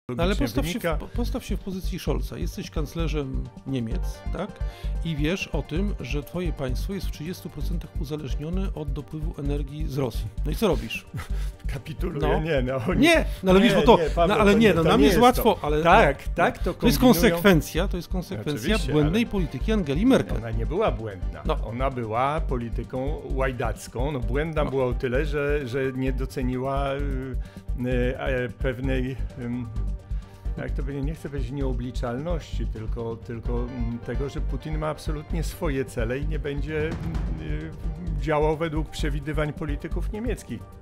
No ale postaw się w pozycji Scholza. Jesteś kanclerzem Niemiec, tak? I wiesz o tym, że twoje państwo jest w 30% uzależnione od dopływu energii z Rosji. No i co robisz? Kapituluje? Nie, ale wiesz, bo to, Paweł, ale nie, no nam jest łatwo, to. ale... Tak, to jest konsekwencja błędnej polityki Angeli Merkel. Ona nie była błędna. Ona była polityką łajdacką. Błędna była o tyle, że nie doceniła pewnej, jak to będzie, nie chcę powiedzieć nieobliczalności, tylko tego, że Putin ma absolutnie swoje cele i nie będzie działał według przewidywań polityków niemieckich.